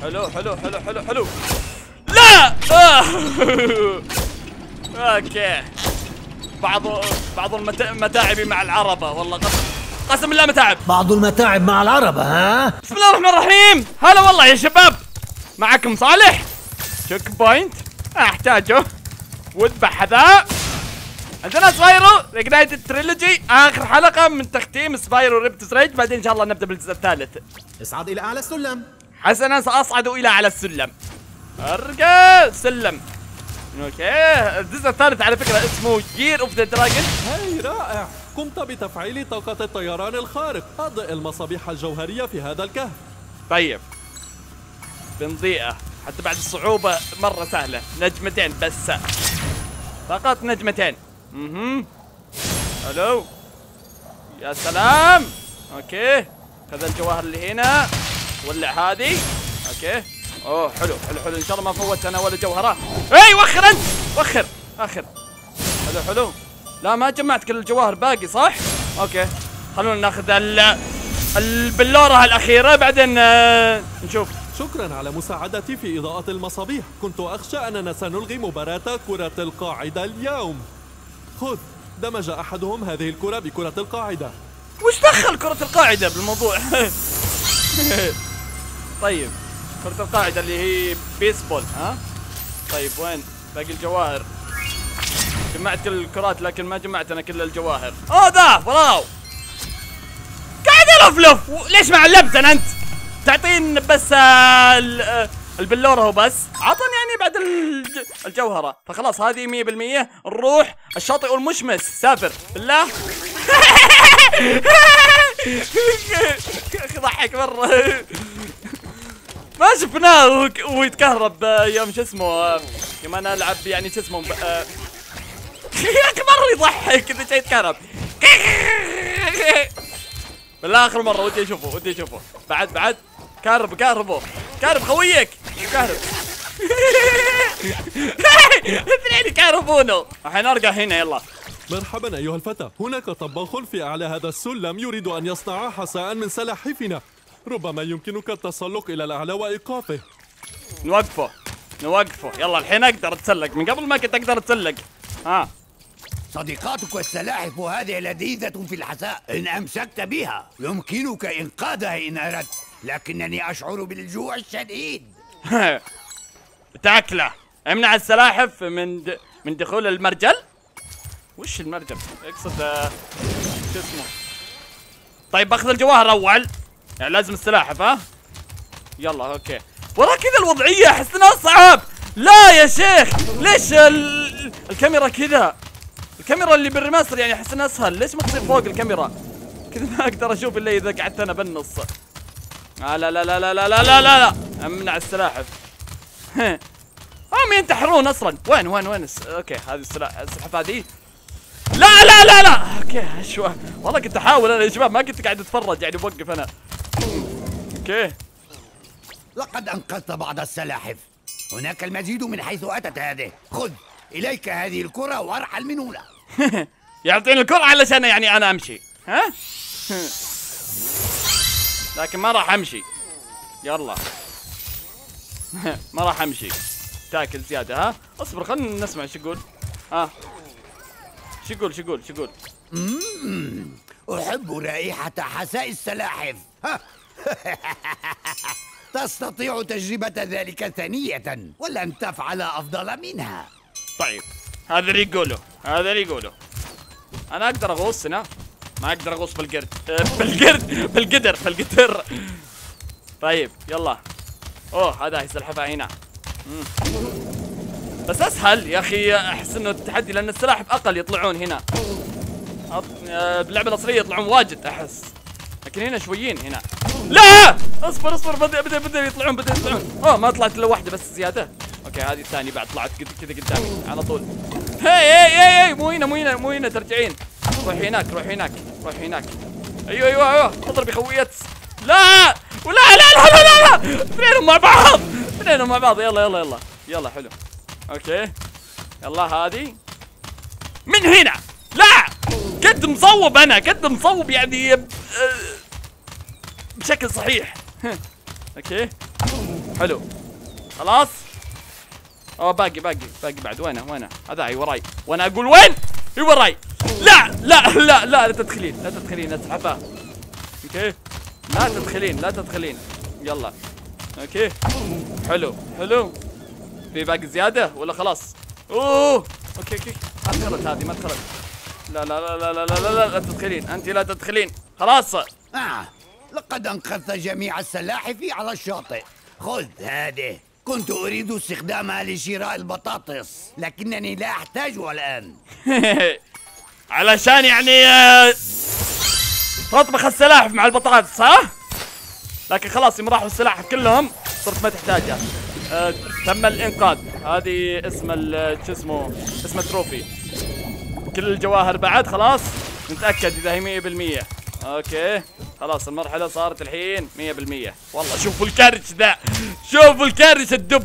حلو حلو حلو حلو حلو. لا اوكي. بعض المتاعب مع العربة، والله قسم بالله متاعب. بعض المتاعب مع العربة ها؟ بسم الله الرحمن الرحيم. هلا والله يا شباب، معكم صالح. تشيك بوينت احتاجه، واذبح حذاء. عندنا سبايرو ريجنايتد تريلوجي، اخر حلقة من تختيم سبايرو ريبتس ريج، بعدين ان شاء الله نبدا بالجزء الثالث. اصعد الى اعلى السلم. حسنا ساصعد الى اعلى السلم. ارقى السلم. اوكي، الجزء الثالث على فكرة اسمه جير اوف ذا دراجون. هاي رائع، قمت بتفعيل طاقة الطيران الخارق. أضئ المصابيح الجوهرية في هذا الكهف. طيب بنضيئة حتى بعد الصعوبة مرة سهلة، نجمتين بس، فقط نجمتين. الو يا سلام. اوكي، خذ الجواهر اللي هنا، ولع هذه. اوكي، اوه حلو حلو حلو، ان شاء الله ما فوت انا ولا جوهرة. اي وخر انت، وخر اخر. حلو حلو. لا ما جمعت كل الجواهر، باقي صح؟ اوكي، خلونا ناخذ البلورة الأخيرة بعدين نشوف. شكرا على مساعدتي في إضاءة المصابيح. كنت أخشى أننا سنلغي مباراة كرة القاعدة اليوم. خذ، دمج أحدهم هذه الكرة بكرة القاعدة. وش دخل كرة القاعدة بالموضوع؟ طيب كرة القاعدة اللي هي بيسبول ها؟ طيب وين باقي الجواهر؟ جمعت كل الكرات لكن ما جمعت أنا كل الجواهر. ذا براو قاعد ألفلف. ليش ما علمتنا أنت؟ تعطين بس البلورة وبس، عطني يعني بعد الجوهرة. فخلاص هذه 100%. نروح الشاطئ المشمس، سافر بالله. ضحك مرة. ما شفناه وهو يتكهرب يوم شو اسمه، يوم انا العب يعني شو اسمه. يا اخي مرة يضحك اذا شيء يتكهرب. بالله اخر مرة ودي اشوفه بعد كهرب خويك كهرب. اثنين يكهربونه. الحين ارجع هنا. يلا مرحبا أيها الفتى، هناك طباخ في أعلى هذا السلم يريد أن يصنع حساء من سلاحفنا. ربما يمكنك التسلق إلى الأعلى وإيقافه. نوقفه. يلا الحين اقدر اتسلق، من قبل ما كنت اقدر اتسلق. صديقاتك السلاحف هذه لذيذة في الحساء، إن أمسكت بها يمكنك إنقاذها إن أردت، لكنني أشعر بالجوع الشديد. تاكله. امنع السلاحف من دخول المرجل. وش المرجل؟ اقصد شو اسمه. طيب باخذ الجواهر اول، يعني لازم السلاحف ها. يلا اوكي. ورا كذا الوضعية احس انها صعب. لا يا شيخ، ليش الكاميرا كذا؟ الكاميرا اللي بالريماستر يعني احس انها اسهل. ليش ما تصير فوق الكاميرا كذا؟ ما اقدر اشوف الا اذا قعدت انا بالنص. لا لا لا لا لا لا لا لا لا. امنع السلاحف. هم ينتحرون اصلا. وين اوكي هذه السلاحف هذه. لا لا لا لا. اوكي شو والله كنت احاول انا يا شباب، ما كنت قاعد اتفرج يعني بوقف انا. اوكي، لقد أنقذت بعض السلاحف. هناك المزيد من حيث أتت هذه. خذ إليك هذه الكرة وارحل من هنا. يعطيني الكرة علشان يعني انا امشي ها. لكن ما راح امشي. يلا. ما راح امشي. تاكل زيادة ها. اصبر خلينا نسمع شو يقول. شو يقول. أحب رائحة حساء السلاحف. تستطيع تجربة ذلك ثانية ولن تفعل أفضل منها. طيب هذا اللي يقوله. أنا أقدر أغوص هنا، ما أقدر أغوص بالقدر. طيب يلا. هذا هي السلحفاة هنا. بس أسهل يا أخي، أحس إنه التحدي لأن السلاحف أقل يطلعون هنا. باللعبة الأصلية يطلعون واجد أحس، لكن هنا شويين هنا. لا اصبر بدأ يطلعون. ما طلعت الا واحدة بس زيادة. اوكي هذه الثانية بعد طلعت كذا قدامي على طول. هي مو هنا ترجعين. روح هناك. ايوه اضرب خويت. لا اثنينهم مع بعض. يلا حلو. اوكي يلا هذه من هنا. لا كنت مصوب يعني بشكل صحيح. اوكي حلو خلاص. اوه باقي بعد. وينه هذا اي وراي، وانا اقول وين؟ اي وراي. لا تدخلين اسحبها. اوكي لا تدخلين. يلا اوكي حلو. في باقي زياده ولا خلاص؟ اوه اوكي ما دخلت. لا تدخلين، انت لا تدخلين خلاص. لقد انقذت جميع السلاحف على الشاطئ. خذ هذه، كنت اريد استخدامها لشراء البطاطس لكنني لا احتاجها الان. علشان يعني تطبخ السلاحف مع البطاطس ها؟ لكن خلاص يوم راحوا السلاحف كلهم صرت ما تحتاجها. تم الانقاذ. هذه اسم شو اسمه تروفي. كل الجواهر بعد خلاص نتاكد اذا هي 100%. اوكي خلاص المرحله صارت الحين 100%. والله شوفوا الكرش ذا، شوفوا الكرش الدب.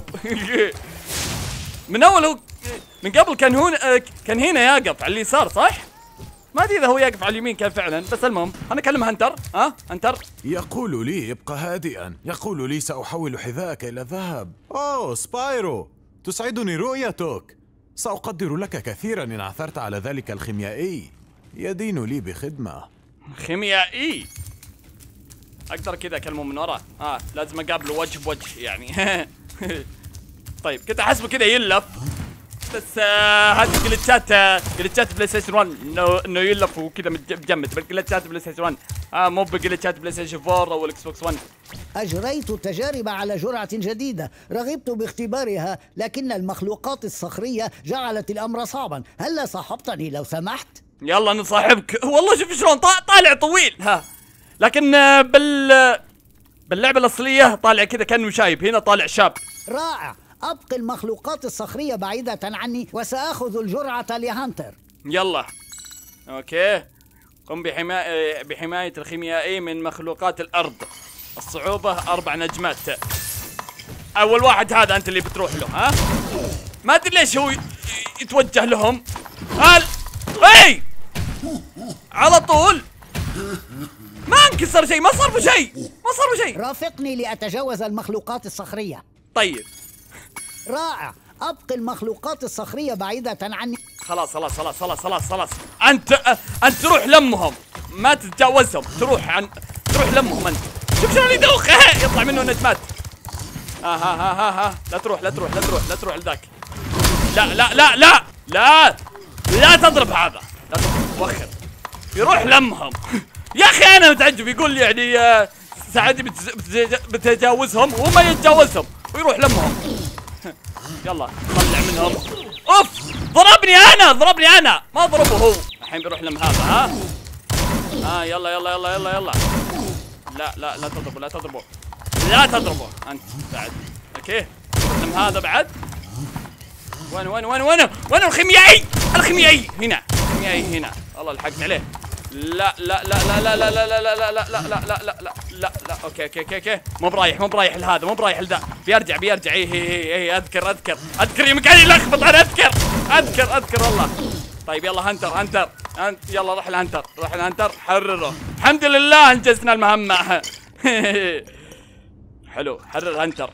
من اول هو من قبل كان هنا يقف على اليسار صح؟ ما ادري اذا هو يقف على اليمين كان فعلا، بس المهم انا اكلم هنتر. هنتر يقول لي ابقى هادئا، يقول لي سأحول حذاءك إلى ذهب. أوه سبايرو، تسعدني رؤيتك. سأقدر لك كثيرا إن عثرت على ذلك الخيميائي، يدين لي بخدمة. خيميائي؟ اقدر كذا اكلمه من ورا؟ لازم اقابله وجه بوجه يعني. طيب كنت احسبه كذا يلف، بس هذه جلتشات بلاي ستيشن 1 انه يلف وكذا متجمد. بالجلتشات بلاي ستيشن 1 مو بجلتشات بلاي ستيشن 4 او الاكس بوكس 1. أجريت تجارب على جرعة جديدة، رغبت باختبارها لكن المخلوقات الصخرية جعلت الأمر صعبا. هلا صاحبتني لو سمحت؟ يلا نصاحبك. والله شوف شلون طالع طويل لكن باللعبة الأصلية طالع كذا كأنه شايب، هنا طالع شاب. رائع. أبقي المخلوقات الصخرية بعيدة عني وسأخذ الجرعة لهانتر. يلا اوكي. قم بحماية الخيميائي من مخلوقات الأرض. الصعوبة 4 نجمات. أول واحد هذا أنت اللي بتروح له. ما أدري ليش هو يتوجه لهم. اي على طول ما انكسر شيء، ما صار له شيء. رافقني لأتجاوز المخلوقات الصخرية. طيب رائع. أبقي المخلوقات الصخرية بعيدة عني. خلاص انت تروح لمهم، ما تتجاوزهم. تروح لمهم انت. شوف شلون يدوخ. يطلع منه نجمات. لا تروح لذاك. لا تضرب هذا. لا تضرب. وخر يروح لمهم. يا اخي انا متعجب، يقول يعني سعدي بتجاوزهم وما يتجاوزهم ويروح لمهم. يلا طلع منهم. اوف ضربني انا ما ضربه هو. الحين بيروح لم هذا. يلا. لا تضربه انت بعد. اوكي لم هذا بعد. وين الخيميائي هنا. والله لحقت عليه. لا اوكي مو برايح لهذا، مو برايح لذا. بيرجع. اي اذكر يوم كان يلخبط. انا اذكر والله. طيب يلا هنتر يلا روح لهنتر حرره. الحمد لله انجزنا المهمة. حلو حرر هنتر.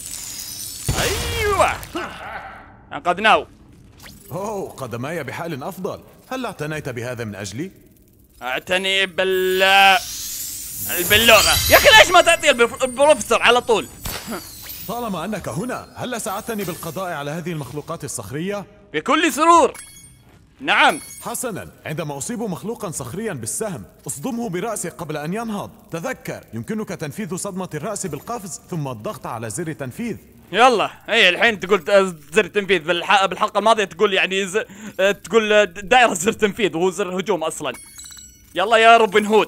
ايوه انقذناه. أوه قدماي بحال أفضل. هل اعتنيت بهذا من أجلي؟ اعتني البلورة. يا أخي ليش ما تعطي البروفيسور على طول؟ طالما أنك هنا، هل ساعدتني بالقضاء على هذه المخلوقات الصخرية؟ بكل سرور. نعم. حسنا، عندما أصيب مخلوقا صخريا بالسهم أصدمه برأسه قبل أن ينهض. تذكر يمكنك تنفيذ صدمة الرأس بالقفز ثم الضغط على زر تنفيذ. يلا هي الحين تقول زر تنفيذ. بالحلقة الماضية تقول يعني تقول دائرة زر تنفيذ وهو زر هجوم أصلا. يلا يا روبن هود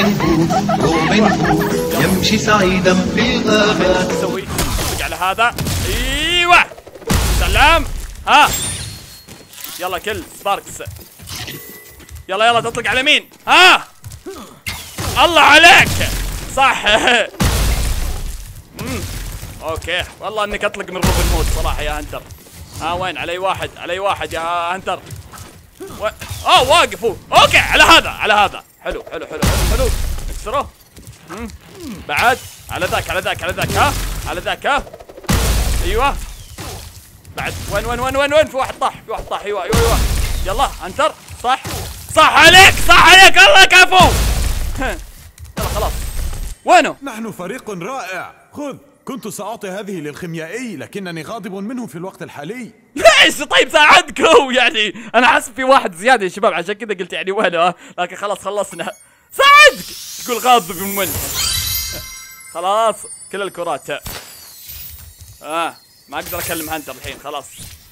يمشي سعيدا في الغابات. تسوي على هذا. ايوه سلام. يلا كل سباركس. يلا تطلق على مين؟ الله عليك صح. اوكي والله انك اطلق من روبن هود صراحه يا هنتر. وين علي واحد يا هنتر. واقف هو. اوكي على هذا. حلو اكسره. بعد على ذاك. على ذاك ها. ايوه بعد وين في واحد طاح ايوه يلا انتر صح عليك الله كفو. يلا خلاص وينه؟ نحن فريق رائع. خذ، كنت سأعطي هذه للخيميائي لكنني غاضب منه في الوقت الحالي. ليش؟ طيب ساعدكم يعني، انا حاسب في واحد زياده يا شباب عشان كذا قلت يعني وينه، لكن خلاص خلصنا. ساعدك تقول غاضب من خلاص كل الكرات. ما اقدر اكلم هانتر الحين خلاص.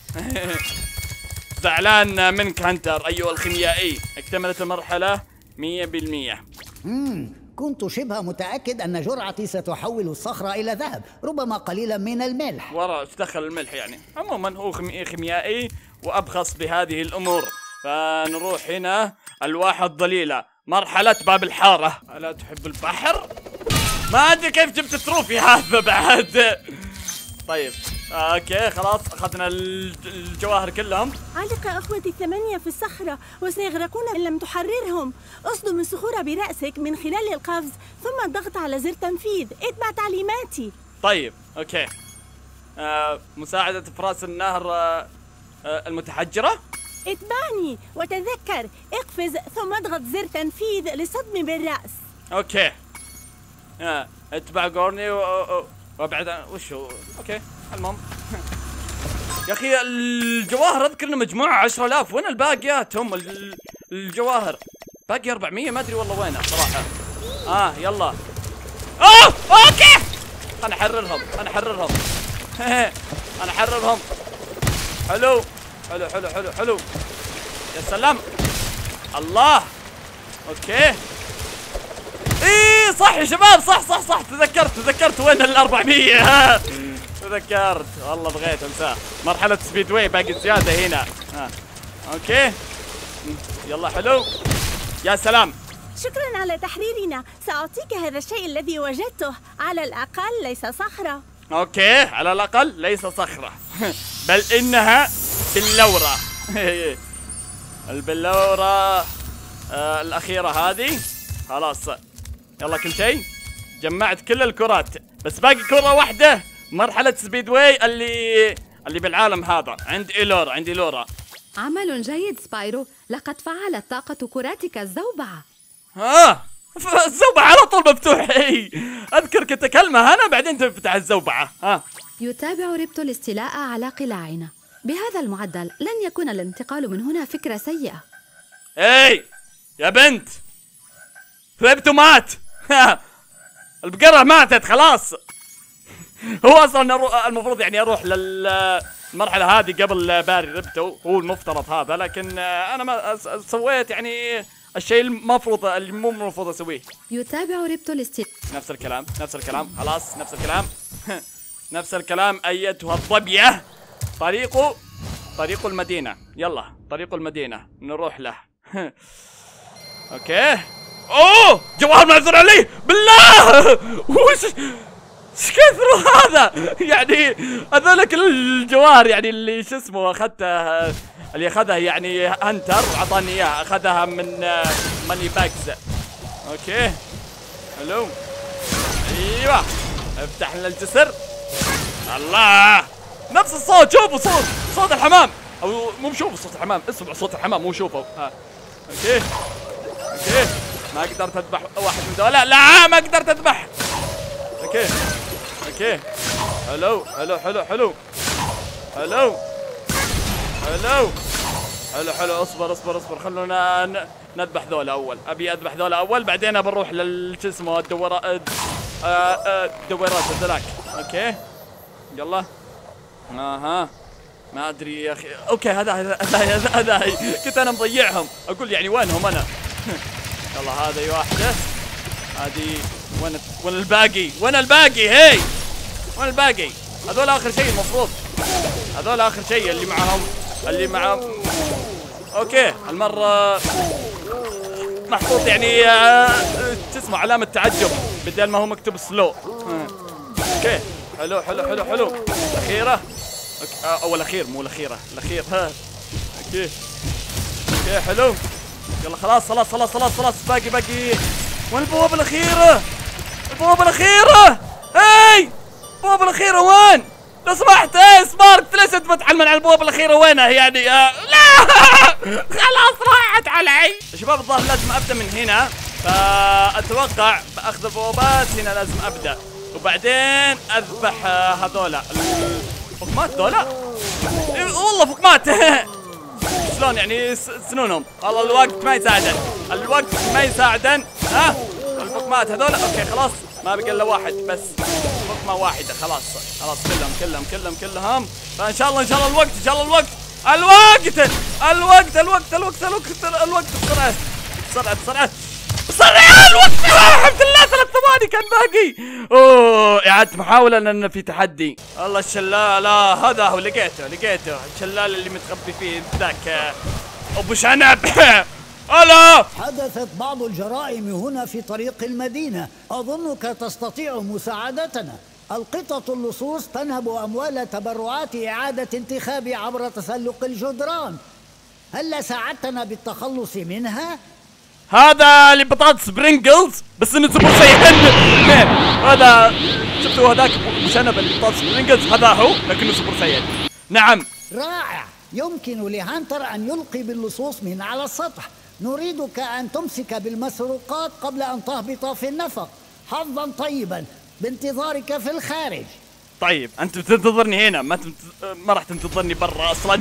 زعلان منك هانتر ايها الخيميائي. اكتملت المرحله 100%. كنت شبه متأكد أن جرعتي ستحول الصخرة إلى ذهب، ربما قليلا من الملح. ورا ايش دخل الملح يعني؟ عموما هو خيميائي وأبخص بهذه الأمور. فنروح هنا ألواح الضليلة، مرحلة باب الحارة. ألا تحب البحر؟ ما أدري كيف جبت تروفي هذا بعد. طيب اوكي خلاص اخذنا الجواهر كلهم. علق اخوتي الثمانية في الصخرة وسيغرقون ان لم تحررهم. اصدم الصخور برأسك من خلال القفز ثم الضغط على زر تنفيذ. اتبع تعليماتي. طيب اوكي. مساعدة فراس النهر المتحجرة. اتبعني وتذكر اقفز ثم اضغط زر تنفيذ لصدم بالرأس. اوكي. اتبع جورني وابعد وشو. اوكي المهم. يا اخي الجواهر اذكر انه مجموعة 10,000. وين الباقيات؟ هم الجواهر باقي 400 ما ادري والله وينها صراحة. يلا. اوكي انا احررهم انا احررهم. حلو يا سلام. الله اوكي. ايه صح يا شباب صح تذكرت وين ال 400. تذكرت والله بغيت انساه. مرحلة سبيد واي باقي زيادة هنا. اوكي يلا حلو يا سلام. شكرا على تحريرنا. سأعطيك هذا الشيء الذي وجدته، على الأقل ليس صخرة. اوكي على الأقل ليس صخرة. بل إنها بلورة. البلورة الأخيرة هذه. خلاص يلا كل شيء جمعت كل الكرات، بس باقي كرة واحدة. مرحلة سبيد واي اللي بالعالم هذا. عندي لورا. عمل جيد سبايرو، لقد فعلت طاقة كراتك الزوبعة. الزوبعة على طول مفتوح. اذكر كنت اكلمها انا بعدين تفتح الزوبعة. يتابع ريبتو الاستيلاء على قلاعنا. بهذا المعدل لن يكون الانتقال من هنا فكرة سيئة. يا بنت ريبتو مات. البقرة ماتت خلاص. هو اصلا المفروض يعني اروح للمرحلة هذه قبل باري ريبتو، هو المفترض هذا، لكن انا ما سويت يعني الشيء المفروض اللي مو المفروض اسويه. يتابع ريبتو الاستيلاء. نفس الكلام خلاص نفس الكلام. نفس الكلام ايتها الظبية. طريق المدينة. يلا طريق المدينة نروح له. اوكي. جواهر معذور عليه بالله. وش كثر هذا يعني؟ هذولك الجواهر يعني اللي شو اسمه اخذتها، اللي اخذها يعني هانتر وعطاني اياها، اخذها من ماني باكس. اوكي حلو. ايوه افتح لنا الجسر. الله نفس الصوت. شوفوا صوت الحمام، او مو شوفوا صوت الحمام، اسمعوا صوت الحمام مو شوفوا. اوكي ما قدرت اذبح واحد من دول. لا ما قدرت اذبح. اوكي حلو. اصبر خلونا نذبح ذولا اول. ابي اذبح ذولا اول بعدين بنروح شو اسمه الدورات هذولاك. اوكي يلا. ما ادري يا اخي. اوكي هذا كنت انا مضيعهم، اقول يعني وينهم انا. يلا هذه واحدة. هذه وين الباقي؟ وين الباقي؟ هذول اخر شيء المفروض. هذول اخر شيء اللي معهم. اوكي المرة محطوط يعني شو اسمه علامة تعجب بدل ما هو مكتوب سلو. اوكي حلو. الأخيرة. او الأخير مو الأخيرة. اوكي حلو. يلا خلاص. باقي. وين البوابة الأخيرة؟ البوابة الأخيرة وين؟ لو سمحت سبارك ليش انت بتعلم على البوابة الأخيرة وينها يعني؟ لا خلاص راحت علي. يا شباب الظاهر لازم أبدأ من هنا، فأتوقع بأخذ البوابات هنا لازم أبدأ، وبعدين أذبح هذولا الفقمات ذولا. والله فقمات شلون يعني سنونهم؟ والله الوقت ما يساعدن، الوقت ما يساعدن. ها الفقمات هذولا اوكي خلاص ما بقى الا واحد بس، فقمة واحدة خلاص كلهم. فان شاء الله الوقت بسرعة الوقت. الحمد لله 3 ثواني كان باقي. اوه اعادة محاولة لان في تحدي. والله الشلال هذا هو لقيته الشلال اللي متخبي فيه ذاك ابو شنب. الو حدثت بعض الجرائم هنا في طريق المدينة، أظنك تستطيع مساعدتنا. القطط اللصوص تنهب أموال تبرعات إعادة انتخاب عبر تسلق الجدران، هل ساعدتنا بالتخلص منها؟ هذا اللي بطاطس برينجلز بس انه سوبر سايان. هذا شفتوا هذاك شنب البطاطس برينجلز هذا هو لكنه سوبر سايان. نعم رائع. يمكن لهانتر أن يلقي باللصوص من على السطح. نريدك أن تمسك بالمسروقات قبل أن تهبط في النفق. حظا طيبا بانتظارك في الخارج. طيب أنت بتنتظرني هنا ما راح تنتظرني برا أصلا.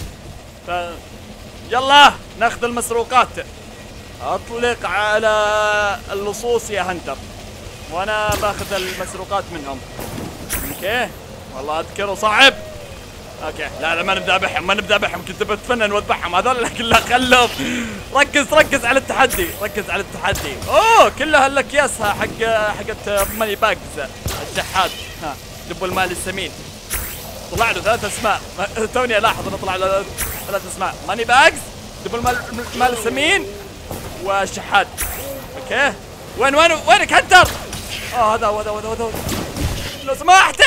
يلا ناخذ المسروقات. أطلق على اللصوص يا هنتر وأنا باخذ المسروقات منهم. أوكي والله أذكره صعب. اوكي لا ما نبدا بهم كنت بتفنن واذبحهم هذول لكن لا خلهم. ركز على التحدي اوه كلها الاكياس حقت ماني باجز الشحات. ها دب المال السمين طلع له 3 اسماء توني الاحظ انه طلع له 3 اسماء ماني باجز دب المال السمين والشحات. اوكي وينك هنتر؟ هذا هو لو سمحت.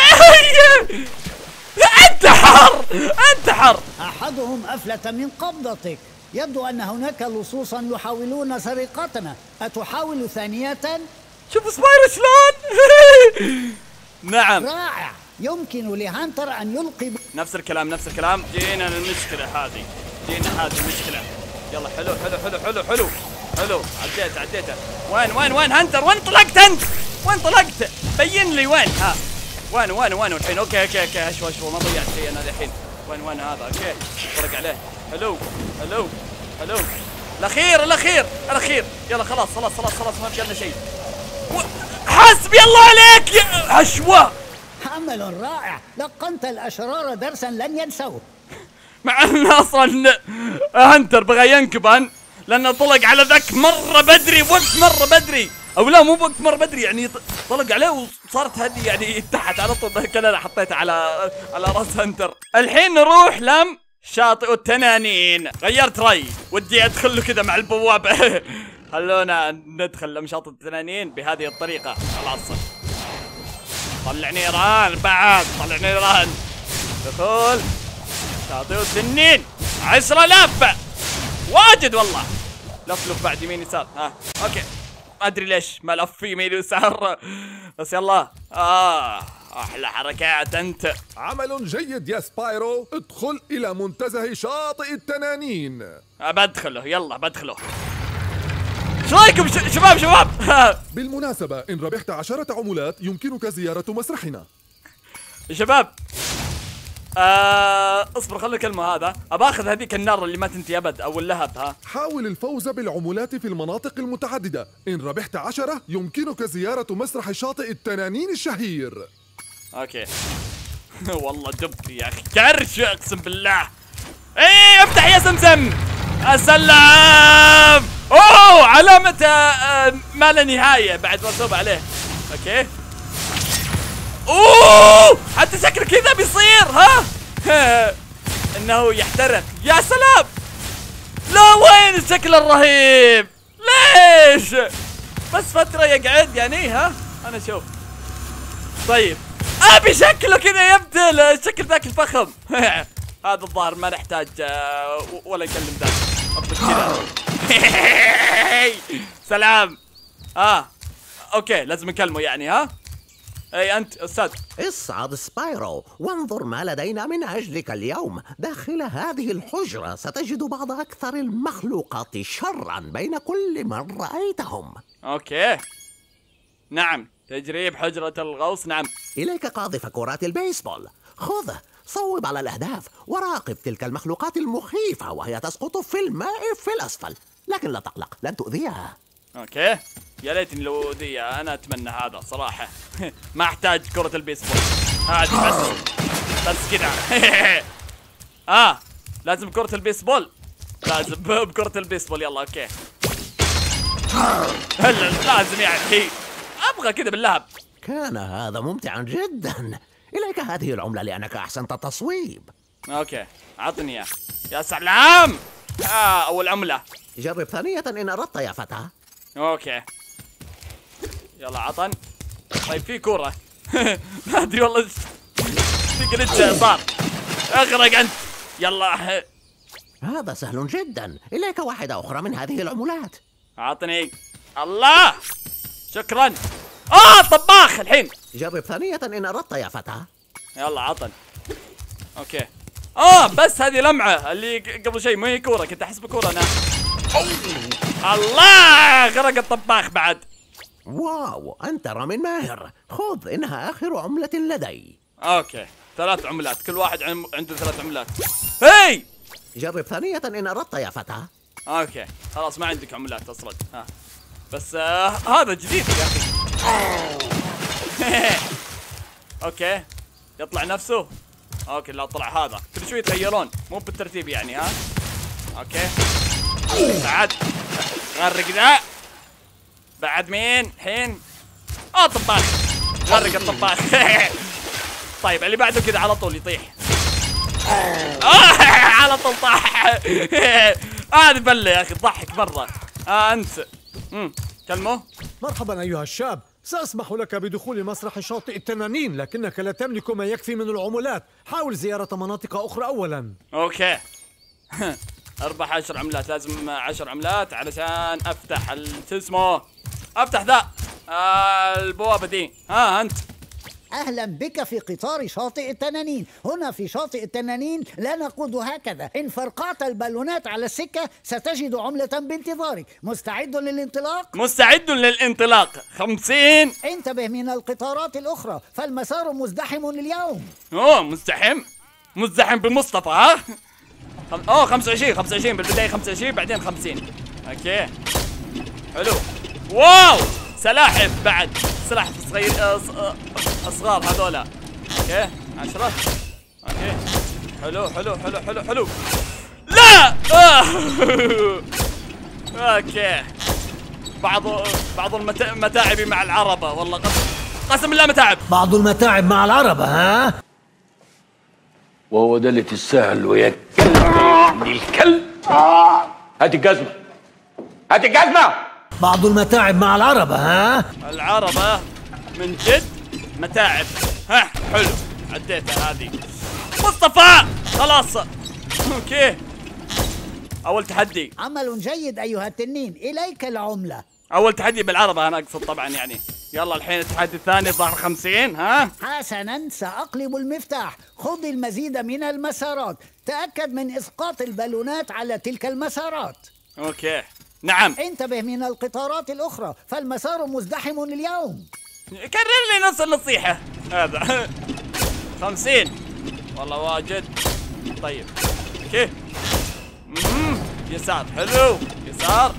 انتحر. أحدهم أفلت من قبضتك. يبدو أن هناك لصوصا يحاولون سرقتنا. أتحاول ثانية؟ شوف سبايرو شلون. نعم رائع. يمكن لهانتر أن يلقي نفس الكلام. جينا المشكلة هذه يلا حلو عديته. وين هانتر؟ وين طلقت انت؟ بين لي وين. ها وين الحين؟ اوكي اشوى ما ضيعت شيء انا الحين. وين هذا؟ اوكي طرق عليه. حلو الاخير يلا خلاص ما بقى لنا شيء. حسبي الله عليك يا عشوى. عمل رائع. لقنت الاشرار درسا لن ينسوه. مع ان اصلا هنتر بغى ينكبن لانه طلق على ذاك مره بدري او لا مو بوقت مره بدري يعني طلق عليه وصارت هذه يعني تحت على طول كذا. انا حطيتها على راس هنتر. الحين نروح شاطئ التنانين. غيرت رايي ودي ادخل له كذا مع البوابه. خلونا ندخل شاطئ التنانين بهذه الطريقه. خلاص طلع نيران دخول شاطئ التنين 10,000 واجد والله. لف بعد يمين يسار. اوكي ما ادري ليش ما لف يمين ويسار بس يلا. احلى حركات انت. عمل جيد يا سبايرو. ادخل الى منتزه شاطئ التنانين. بدخله يلا بدخله. شو رايكم شباب؟ بالمناسبة إن ربحت 10 عملات يمكنك زيارة مسرحنا. يا شباب اصبر خلي الكلمة هذا. اباخذ هذيك النار اللي ما تنتهي ابد او اللهب. حاول الفوز بالعملات في المناطق المتعددة. إن ربحت 10 يمكنك زيارة مسرح شاطئ التنانين الشهير. اوكي والله دب يا اخي كرش اقسم بالله. ايه افتح يا سمسم. السلام. اوه علامة ما لا نهاية بعد مرسوم عليه. اوكي اوه حتى شكله كذا بيصير. انه يحترق. يا سلام. لا وين الشكل الرهيب؟ ليش بس فترة يقعد يعني؟ انا اشوف. طيب ابي شكله كذا يبدل الشكل ذاك الفخم. هذا الظاهر ما نحتاج ولا يكلم ذاك. اطلق كذا. سلام. اوكي لازم نكلمه يعني. اي انت استاذ. اصعد سبايرو وانظر ما لدينا من أجلك اليوم. داخل هذه الحجرة ستجد بعض أكثر المخلوقات شرا بين كل من رأيتهم. اوكي نعم، تجريب حجرة الغوص. نعم. إليك قاذف كرات البيسبول. خذ صوب على الأهداف وراقب تلك المخلوقات المخيفة وهي تسقط في الماء في الأسفل، لكن لا تقلق لن تؤذيها. اوكي، يا ليتني لو أؤذيها. انا اتمنى هذا صراحة. ما احتاج كرة البيسبول هذه بس كذا. لازم كرة البيسبول، لازم بكرة البيسبول. يلا اوكي. هلا لازم يعني ابغى كذا باللهب. كان هذا ممتعا جدا. إليك هذه العملة لأنك أحسنت التصويب. اوكي اعطني اياه. يا سلام. اول عملة. جرب ثانية إن أردت يا فتى. اوكي يلا عطن. طيب في كورة. ما ادري والله في جلتش صار. اغرق انت. يلا هذا سهل جدا. إليك واحدة أخرى من هذه العملات. اعطني. الله شكرا. طباخ الحين. جرب ثانية إن أردت يا فتى. يلا عطن. اوكي. بس هذه لمعة اللي قبل شيء، ما هي كورة، كنت احسب كورة انا. الله غرق الطباخ بعد. واو أنت رامي ماهر. خذ إنها آخر عملة لدي. اوكي 3 عملات، كل واحد عنده 3 عملات. هي جرب ثانية إن أردت يا فتى. اوكي خلاص ما عندك عملات اصلا. بس هذا جديد يا اخي. اوكي يطلع نفسه. اوكي لا طلع هذا. كل شوي يتغيرون مو بالترتيب يعني. اوكي بعد غرق ذا. بعد مين الحين؟ طباخ. غرق الطباخ. طيب اللي بعده كذا على طول يطيح. على طول طاح. هذه بله يا اخي تضحك مره. انت كلمه. مرحبا ايها الشاب، سأسمح لك بدخول مسرح شاطئ التنانين، لكنك لا تملك ما يكفي من العملات. حاول زيارة مناطق أخرى أولا. أوكي. أربح 10 عملات، لازم 10 عملات علشان أفتح اسمه أفتح ذا البوابة دي. أنت أهلا بك في قطار شاطئ التنانين. هنا في شاطئ التنانين لا نقود هكذا. إن فرقعت البالونات على السكة ستجد عملة بانتظارك. مستعد للانطلاق؟ مستعد للانطلاق. 50. انتبه من القطارات الأخرى فالمسار مزدحم اليوم. مزدحم بمصطفى. 25 بالبداية 25 بعدين 50. اوكي حلو. واو سلاحف بعد. سلاحف صغير اصغار هذولا. اوكي 10. اوكي حلو. لا اوكي بعض المتاعب مع العربة. والله قسم بالله متاعب. بعض المتاعب مع العربة ها؟ وهو ده اللي تستاهل ويا كلب ابن الكلب. هات الجزمة. بعض المتاعب مع العربة ها؟ العربة من جد متاعب. حلو عديتها هذه. مصطفى خلاص. اوكي اول تحدي. عمل جيد ايها التنين. اليك العملة. اول تحدي بالعربة انا اقصد طبعا يعني. يلا الحين التحدي الثاني ظهر 50. حسنا سأقلب المفتاح. خذ المزيد من المسارات. تأكد من إسقاط البالونات على تلك المسارات. اوكي نعم. انتبه من القطارات الأخرى فالمسار مزدحم اليوم. كرر لي نفس النصيحة هذا. 50 والله واجد. طيب اوكي يسار. حلو يسار.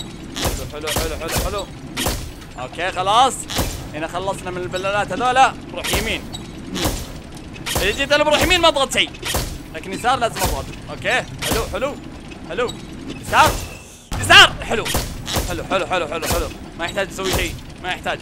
حلو. اوكي خلاص هنا خلصنا من البلالات هذولا. بروح يمين. اذا جيت انا بروح يمين ما اضغط شيء، لكن يسار لازم اضغط. اوكي حلو. يسار. حلو. ما يحتاج تسوي شيء، ما يحتاج.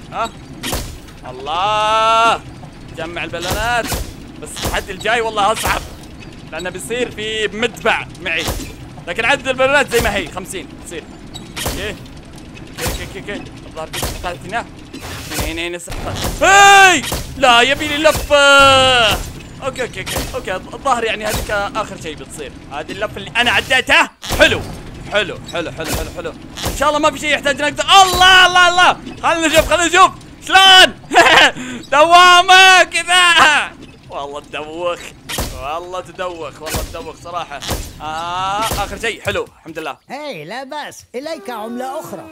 الله جمع البلالات. بس التحدي الجاي والله اصعب لانه بيصير في مدفع معي، لكن عدد البلالات زي ما هي 50 تصير. اوكي الظاهر دي سحقات هنا. هنا سحقات. هاي لا يبي لي لفه. اوكي الظاهر يعني هذيك اخر شيء بتصير. هذه اللفه اللي انا عديتها. حلو. ان شاء الله ما في شيء يحتاج نقدر. الله خلينا نشوف شلون؟ دوامة كذا. والله تدوخ، والله تدوخ، والله تدوخ صراحة. آخر شيء حلو الحمد لله. هاي لا بأس، إليك عملة أخرى.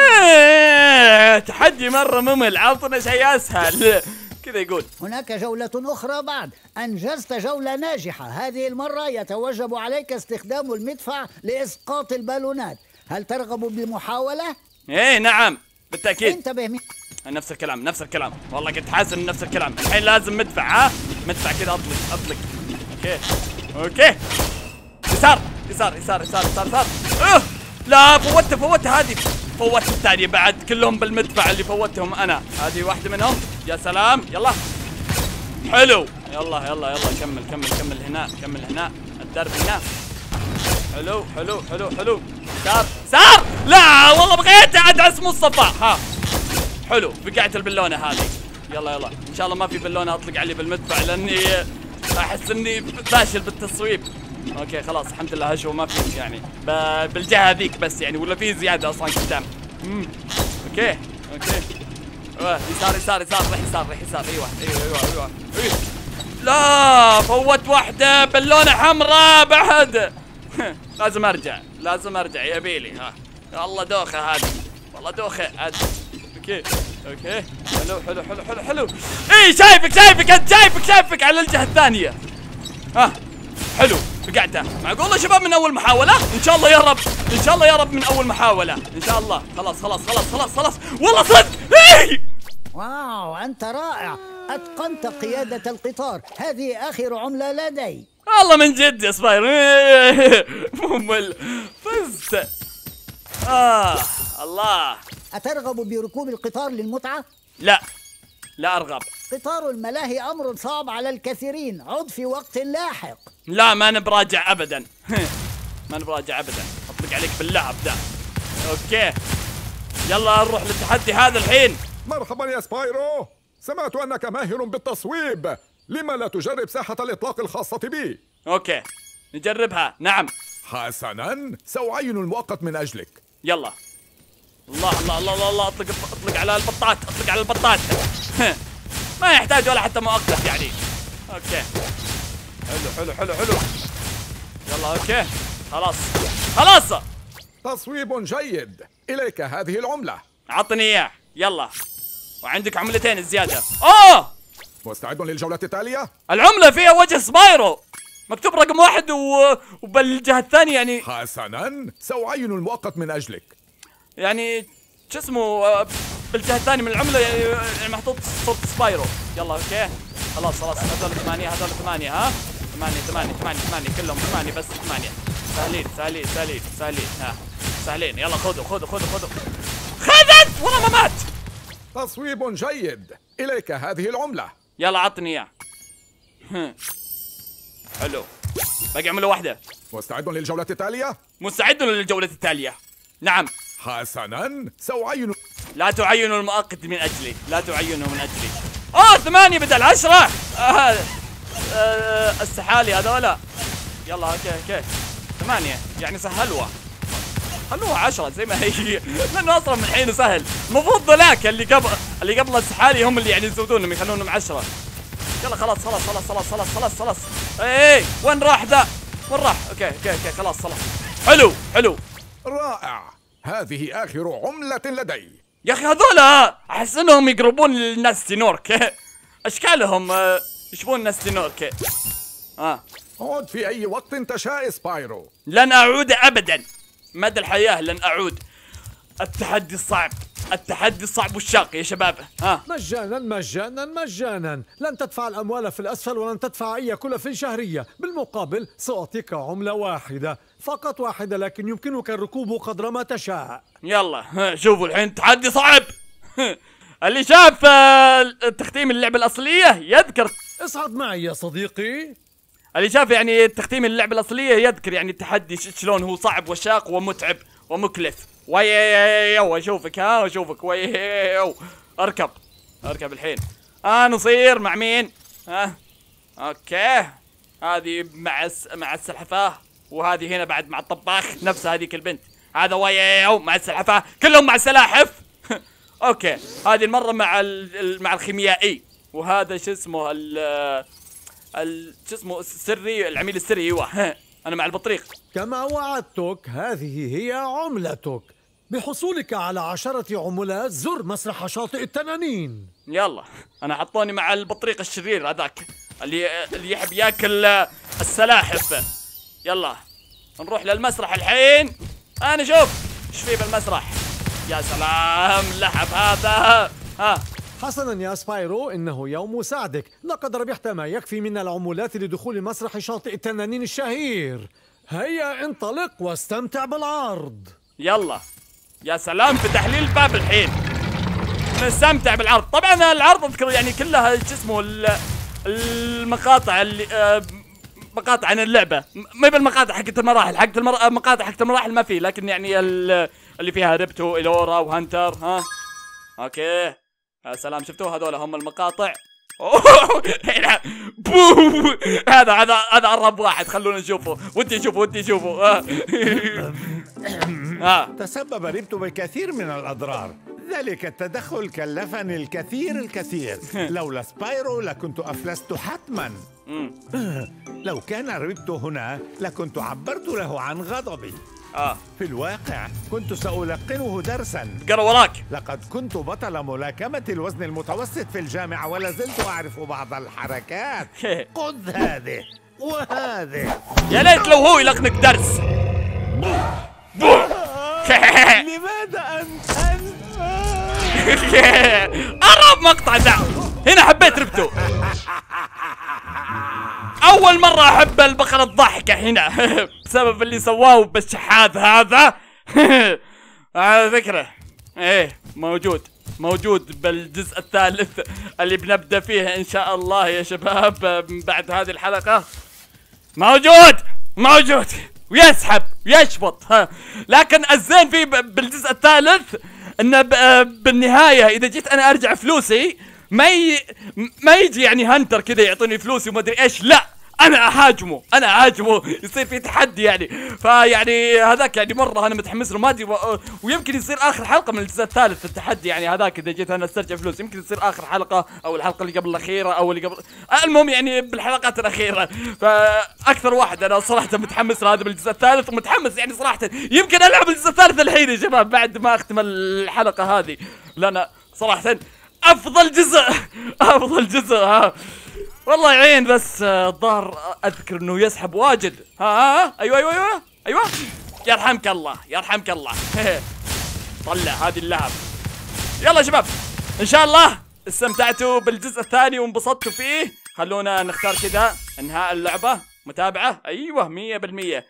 تحدي مرة ممل، عطنا شيء أسهل. كذا يقول هناك جولة أخرى بعد. أنجزت جولة ناجحة، هذه المرة يتوجب عليك استخدام المدفع لإسقاط البالونات. هل ترغب بالمحاولة؟ إيه نعم بالتأكيد. انتبه نفس الكلام نفس الكلام، والله كنت حاسس إن نفس الكلام. الحين لازم مدفع. ها مدفع كذا، أطلق. أوكي يسار يسار يسار يسار يسار يسار. لا فوت هذه، فوت الثانية بعد، كلهم بالمدفع اللي فوتهم أنا. هذه واحدة منهم. يا سلام يلا حلو. يلا كمل هنا الدرب هنا. حلو سار. لا والله بغيت ادعس مصطفى. ها حلو، فقعت البالونة هذه. يلا ان شاء الله ما في بالونة اطلق علي بالمدفع، لاني احس اني فاشل بالتصويب. اوكي خلاص الحمد لله هشو ما في يعني بالجهة هذيك بس يعني، ولا في زيادة اصلا قدام. اوكي يسار رح يسار. ايوه. لا فوت واحدة بالونة حمراء بعد. لازم ارجع يا بيلي. ها والله دوخة هذه، والله دوخة عاد. اوكي حلو. اي شايفك على الجهة الثانية. حلو فقعته. معقولة شباب من اول محاولة؟ ان شاء الله يا رب من اول محاولة ان شاء الله. خلاص والله صدق. واو أنت رائع، أتقنت قيادة القطار. هذه آخر عملة لدي. والله من جد يا سبايرو. ممل فزت. الله. أترغب بركوب القطار للمتعة؟ لا أرغب. قطار الملاهي أمر صعب على الكثيرين، عد في وقت لاحق. لا ما أنا براجع أبدا. أطلق عليك باللعب ده. أوكي يلا نروح للتحدي هذا الحين. مرحبا يا سبايرو، سمعت أنك ماهر بالتصويب، لما لا تجرب ساحة الإطلاق الخاصة بي؟ أوكي نجربها. نعم حسنا، سأعين المؤقت من أجلك. يلا الله اطلق على البطات. ما يحتاج ولا حتى مؤقت يعني. اوكي حلو. يلا اوكي خلاص. تصويب جيد، إليك هذه العملة. عطني اياه يلا. وعندك عملتين الزيادة. مستعد للجولة التالية؟ العملة فيها وجه سبايرو مكتوب رقم 1 وبالجهة الثانية يعني. حسنا، سأعين المؤقت من أجلك. يعني شو اسمه بالجهة الثانية من العملة يعني محطوط صوت سبايرو. يلا اوكي خلاص هذول 8. ها 8 كلهم 8 بس 8 سهلين. ها سهلين. يلا خذوا خذت والله ما مات. تصويب جيد، إليك هذه العملة. يلا عطني اياه. حلو باقي عملة واحدة. مستعد للجولة التالية؟ مستعد للجولة التالية. نعم حسنا، سأعين. لا تعينوا المؤقت من أجلي. 8 بدل 10. السحالي هذولا. يلا اوكي 8 يعني سهلوها 10 زي ما هي، لانه اصلا من الحين سهل. المفروض ذولاك اللي قبل السحالي هم اللي يعني يزودونهم يخلونهم 10. يلا خلاص. اي وين راح ذا؟ اوكي خلاص حلو رائع، هذه آخر عملة لدي. يا اخي هذولا احس انهم يقربون للناس تينورك. اشكالهم يشبون ناس تينورك. عد في أي وقت تشاء سبايرو. لن أعود أبدا مدى الحياة، لن أعود. التحدي الصعب والشاق يا شباب. مجانا. لن تدفع الأموال في الأسفل ولن تدفع أي كلفة شهرية. بالمقابل سأعطيك عملة واحدة، فقط واحدة، لكن يمكنك الركوب قدر ما تشاء. يلا شوفوا الحين تحدي صعب. اللي شاف تختيم اللعبة الأصلية يذكر. اصعد معي يا صديقي. اللي شاف يعني تختيم اللعبة الأصلية يذكر يعني التحدي شلون هو صعب وشاق ومتعب ومكلف. اشوفك اركب الحين. نصير مع مين؟ اوكي هذه مع السلحفاة، وهذه هنا بعد مع الطباخ نفس هذيك البنت. هذا مع السلحفاة، كلهم مع السلاحف. اوكي هذه المره مع الخيميائي، وهذا شو اسمه شو اسمه السري، العميل السري. ايوه انا مع البطريق. كما وعدتك هذه هي عملتك. بحصولك على 10 عملات زر مسرح شاطئ التنانين. يلا انا حطوني مع البطريق الشرير هذاك اللي يحب ياكل السلاحف. يلا نروح للمسرح الحين. انا شوف ايش فيه بالمسرح. يا سلام اللحب هذا. ها حسنا يا سبايرو، إنه يوم سعدك. لقد ربحت ما يكفي من العمولات لدخول مسرح شاطئ التنانين الشهير. هيا انطلق واستمتع بالعرض. يلا يا سلام في تحليل الباب الحين نستمتع بالعرض. طبعا العرض اذكر يعني كلها شو اسمه المقاطع اللي مقاطع عن اللعبه، ما بالمقاطع حقت المراحل، مقاطع حقت المراحل ما في، لكن يعني اللي فيها ريبتو إيلورا وهانتر. ها اوكي يا سلام شفتوا هذول هم المقاطع. هذا اقرب واحد، خلونا نشوفه. ودي اشوفه. تسبب ريبتو بالكثير من الأضرار، ذلك التدخل كلفني الكثير. لولا سبايرو لكنت أفلست حتما. لو كان ريبتو هنا لكنت عبرت له عن غضبي. في الواقع كنت سألقنه درسا. قرا وراك. لقد كنت بطل ملاكمة الوزن المتوسط في الجامعة ولا زلت أعرف بعض الحركات. خذ هذه وهذه. يا ليت لو هو يلقنك درس. لماذا أنت قرب مقطع ده. هنا حبيت ريبتو. أول مرة أحب البقرة الضاحكة هنا بسبب اللي سواه بالشحاذ هذا. على فكرة إيه موجود بالجزء الثالث اللي بنبدأ فيه إن شاء الله يا شباب بعد هذه الحلقة. موجود ويسحب ويشبط. لكن الزين فيه بالجزء الثالث إنه بالنهاية إذا جيت أنا أرجع فلوسي ما يجي يعني هانتر كذا يعطيني فلوسي وما ادري ايش، لا انا اهاجمه يصير في تحدي يعني. فيعني هذاك يعني مره انا متحمس له ما ادري ويمكن يصير اخر حلقه من الجزء الثالث التحدي يعني هذاك. اذا جيت انا استرجع فلوس يمكن يصير اخر حلقه او الحلقه اللي قبل الاخيره او اللي قبل، المهم يعني بالحلقات الاخيره. فاكثر واحد انا صراحه متحمس لهذا بالجزء الثالث، ومتحمس يعني صراحه يمكن العب الجزء الثالث الحين يا شباب بعد ما اختم الحلقه هذه، لان صراحه افضل جزء. والله يعين. بس الظاهر اذكر انه يسحب واجد. ايوه يرحمك الله. طلع هذه اللهب. يلا يا شباب ان شاء الله استمتعتوا بالجزء الثاني وانبسطتوا فيه. خلونا نختار كذا انهاء اللعبة. متابعة ايوه 100%.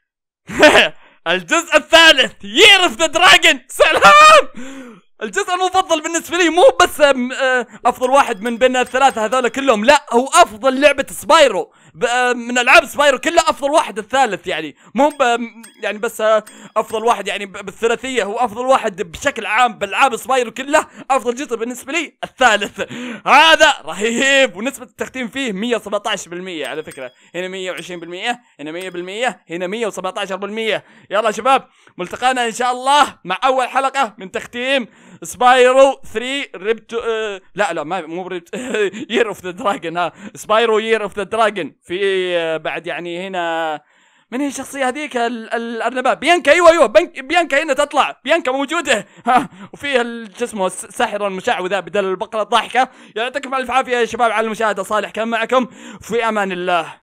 الجزء الثالث يير اوف ذا دراجون. سلام. الجزء المفضل بالنسبة لي مو بس افضل واحد من بين الثلاثة هذول كلهم، لا هو افضل لعبة سبايرو من العاب سبايرو كلها. افضل واحد الثالث يعني مو يعني بس افضل واحد يعني بالثلاثية، هو افضل واحد بشكل عام بالالعاب سبايرو كلها. افضل جزء بالنسبة لي الثالث هذا رهيب، ونسبة التختيم فيه 117% على فكرة. هنا 120%، هنا 100%، هنا 117%. يلا شباب ملتقانا ان شاء الله مع اول حلقة من تختيم سبايرو 3 ريبتو لا مو ريبتو يير اوف ذا دراجون. سبايرو يير اوف ذا دراجون. في بعد يعني هنا من هي الشخصية هذيك الأرنباء؟ بيانكا. ايوه بيانكا هنا تطلع، بيانكا موجودة. وفيها شو اسمه الساحرة المشعوذة بدل البقرة الضاحكة. يعطيكم الف عافية يا شباب على المشاهدة. صالح كان معكم في امان الله.